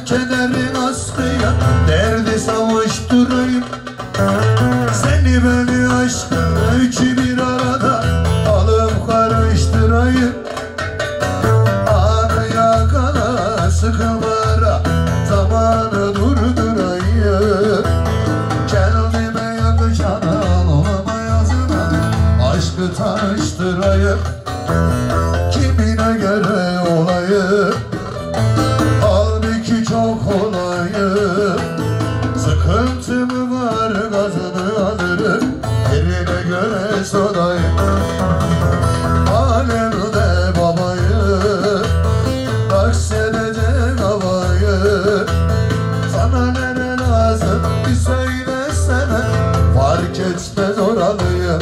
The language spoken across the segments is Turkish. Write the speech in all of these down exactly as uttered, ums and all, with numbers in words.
kederin askıya derdi savuşturayım. Seni beni aşkın üçü bir arada alıp karıştırayım. Anıya kala sıkılara zamanı durdurayım. Kendime yakışan olma yazına aşkı tanıştırayım. Kimine göre olayım, halbuki çok olayım. Sıkıntım var gazını alırım, yerine göre sodayım. Alemde babayı, aksedecek havayı. Sana nere lazım bir söylesene, fark etmez oralıyım.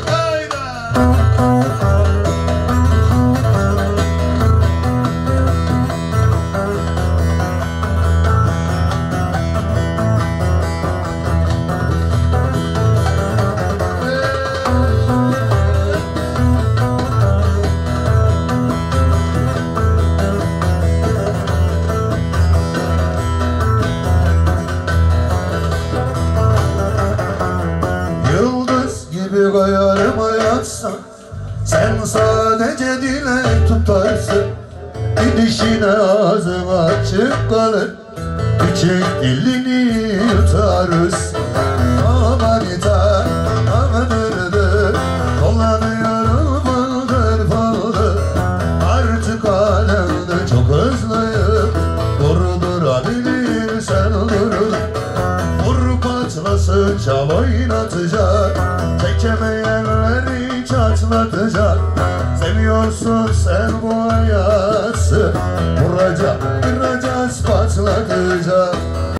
Koyarıma yatsan, sen sadece dilek tutarsın. Gidişine ağzın açık kalır, küçük dilini yutarız. Amanita, amanırdı, dolanıyorum baldır baldır. Artık alemde çok hızlıyım, durdurabilirsen dur. Vur patlasın, çal oynatacak, çekemeyenleri çatlatacak. Seviyorsun sen bu hayatı, vuracak, kıracağız, patlatacak.